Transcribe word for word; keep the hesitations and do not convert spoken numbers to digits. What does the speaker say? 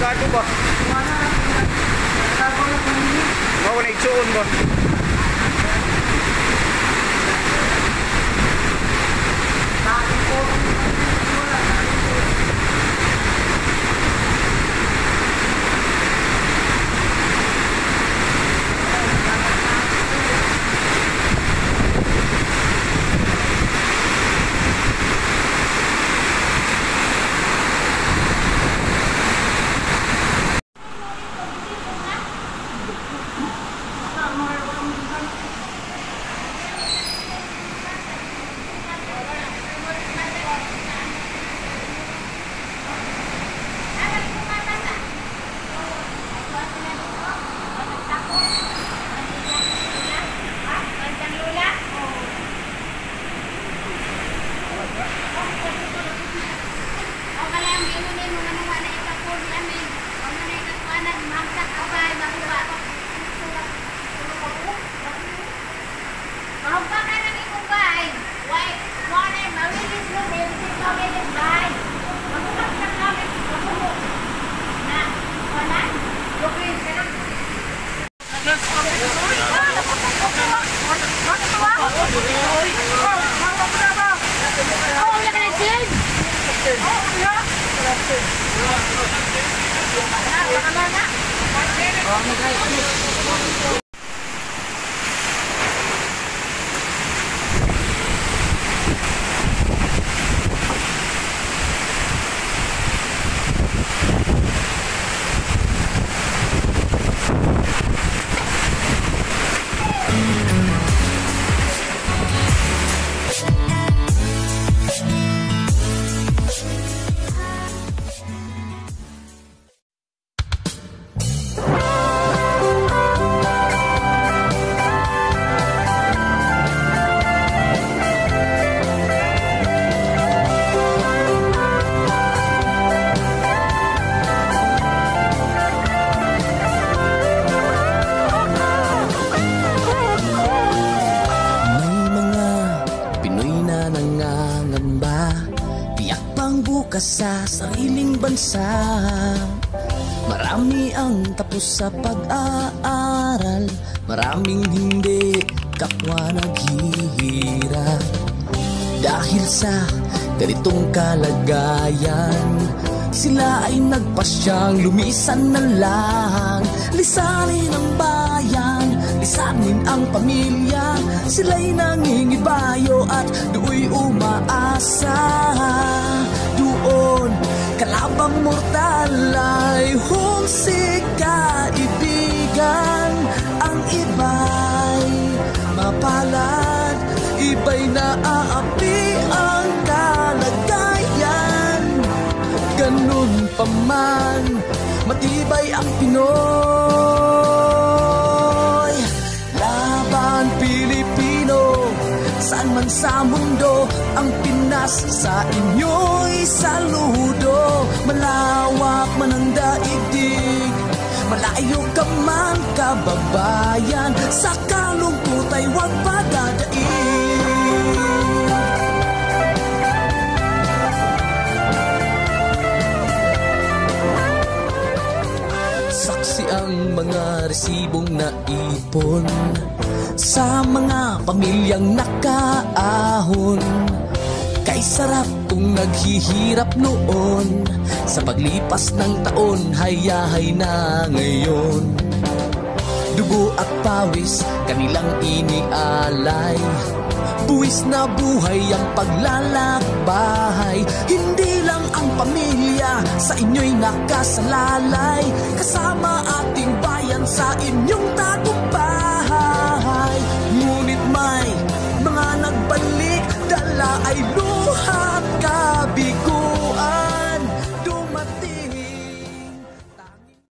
Gado ba? Mao na igsuon ba? Sa sariling bansa, marami ang tapos sa pag-aaral, maraming hindi kapwa naghihirap. Dahil sa ganitong kalagayan, sila ay nagpasyang lumisan na lang. Lisanin ang bayan, lisanin ang pamilya, sila'y nangingibayo at do'y umaasa. Doon, kalabang mortal ay humsik kaibigan. Ang iba'y mapalad, iba'y naaapi ang kalagayan. Ganun pa man, matibay ang Pinoy. Laban Pilipino, saan man sa mundo, ang Pinas sa inyo'y saludo. Malawak man ang daigdig, malayo ka man kababayan, sa kalungkot ay huwag padadaig. Saksi ang mga resibong naipon sa mga pamilyang nakaahon. Kay sarap kung naghihirap noon, sa paglipas ng taon, hayahay na ngayon. Dugo at pawis, kanilang inialay, buwis na buhay ang paglalakbay. Hindi lang ang pamilya sa inyo'y nakasalalay, kasama ating bayan sa inyong tagumpay. Ngunit may mga nagbalik, dala ay luhat kabiguan. Dumating